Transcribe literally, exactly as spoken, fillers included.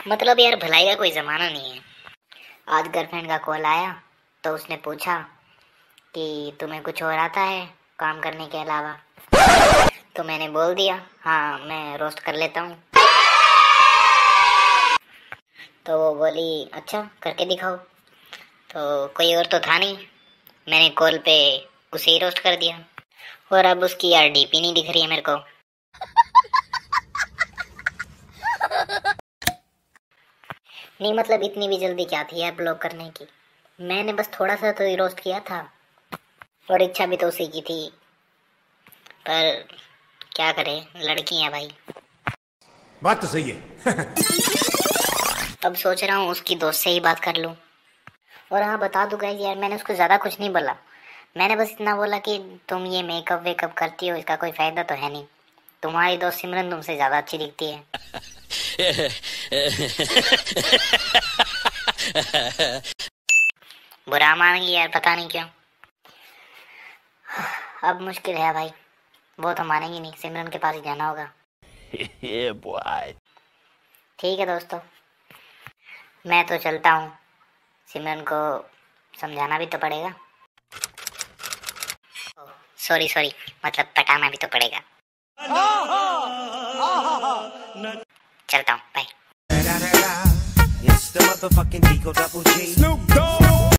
मतलब यार भलाई का कोई ज़माना नहीं है। आज गर्लफ्रेंड का कॉल आया तो उसने पूछा कि तुम्हें कुछ और आता है काम करने के अलावा। तो मैंने बोल दिया हाँ मैं रोस्ट कर लेता हूँ। तो वो बोली अच्छा करके दिखाओ। तो कोई और तो था नहीं, मैंने कॉल पे उसे ही रोस्ट कर दिया और अब उसकी यार डीपी नहीं दिख रही है मेरे को। नहीं मतलब इतनी भी जल्दी क्या थी यार ब्लॉक करने की। मैंने बस थोड़ा सा तो रोस्ट किया था और इच्छा भी तो उसी की थी, पर क्या करे लड़की है भाई। बात तो सही है। अब सोच रहा हूँ उसकी दोस्त से ही बात कर लूँ। और हाँ बता दूँ गाइस यार मैंने उसको ज़्यादा कुछ नहीं बोला, मैंने बस इतना बोला कि तुम ये मेकअप वेकअप करती हो इसका कोई फ़ायदा तो है नहीं, तुम्हारी दोस्त सिमरन तुमसे ज़्यादा अच्छी दिखती है। बुरा मानेंगी यार पता नहीं क्यों। अब मुश्किल है भाई, वो तो मानेंगी नहीं, सिमरन के पास ही जाना होगा। ठीक है दोस्तों मैं तो चलता हूँ, सिमरन को समझाना भी तो पड़ेगा। सॉरी सॉरी मतलब पटाना भी तो पड़ेगा। चलता हूँ बाय।